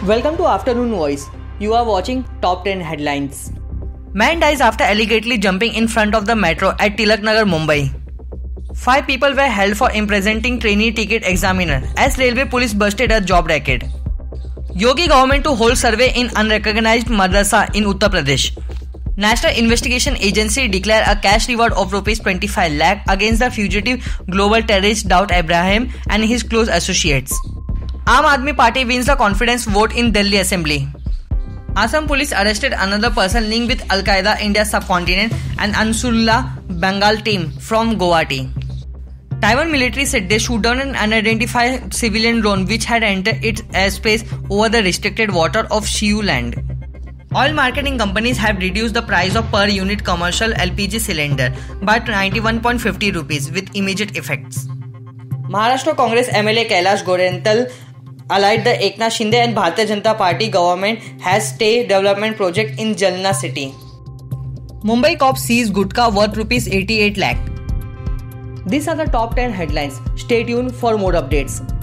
Welcome to Afternoon Voice. You are watching Top 10 Headlines. Man dies after allegedly jumping in front of the metro at Tilaknagar, Mumbai. 5 people were held for imprisoning trainee ticket examiner as railway police busted a job racket. Yogi government to hold survey in unrecognized madrasa in Uttar Pradesh. National Investigation Agency declare a cash reward of Rs 25 lakh against the fugitive global terrorist Dawood Ibrahim and his close associates. Aam Aadmi Party wins the confidence vote in Delhi Assembly. Assam police arrested another person linked with Al-Qaeda India subcontinent and Ansarullah Bengal team from Guwahati. Taiwan military said they shoot down an unidentified civilian drone which had entered its airspace over the restricted water of Shiu land. Oil marketing companies have reduced the price of per unit commercial LPG cylinder by 91.50 rupees with immediate effects. Maharashtra Congress MLA Kailash Gorental allied the Eknath Shinde and Bharatiya Janata Party government has stay development project in Jalna city. Mumbai cops seize gutka worth Rs 88 lakh. These are the top 10 headlines. Stay tuned for more updates.